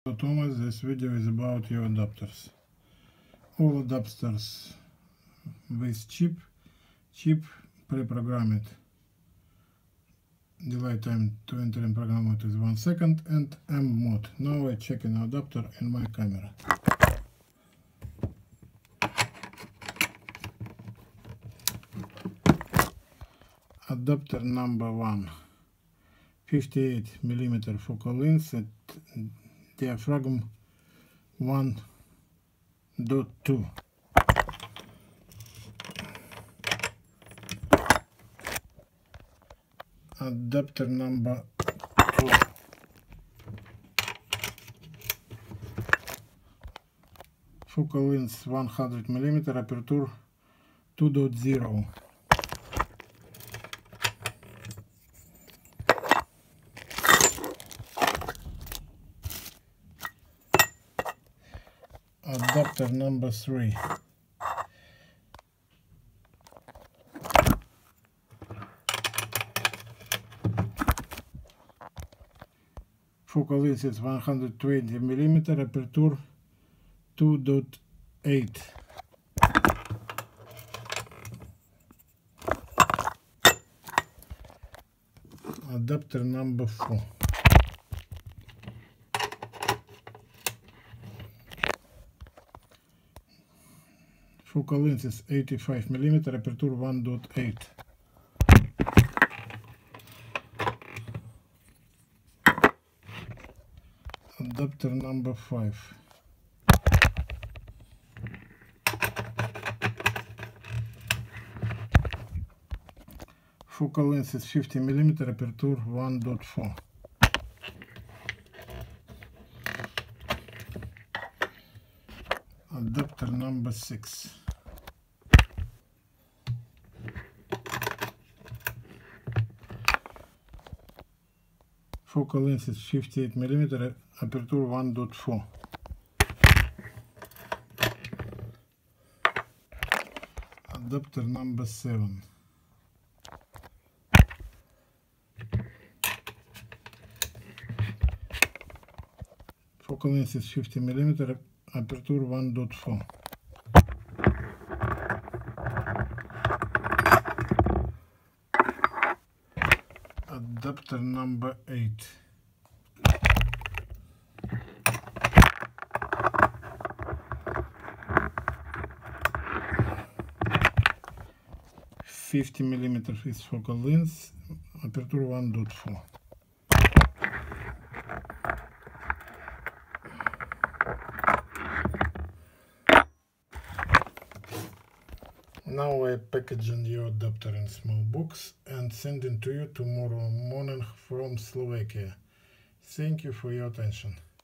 Thomas, this video is about your adapters. All adapters with chip pre-programmed. Delay time to enter in program mode is 1 second and M mode. Now I check an adapter in my camera. Adapter number 1, 58mm focal length at diaphragm 1.2. Adapter number 2, focal length 100mm, aperture 2.0. Adapter number 3, focal length is 120mm, aperture 2.8. Adapter number 4, focal length is 85mm, aperture 1.8. Adapter number 5, focal length is 50mm, aperture 1.4. Adapter number 6, focal length is 58mm, aperture 1.4. Adapter number 7, focal length is 50mm, aperture 1.4. Adapter number 8, $50mm is focal length, aperture 1.4. Now I package your adapter in small box and send it to you tomorrow morning from Slovakia. Thank you for your attention.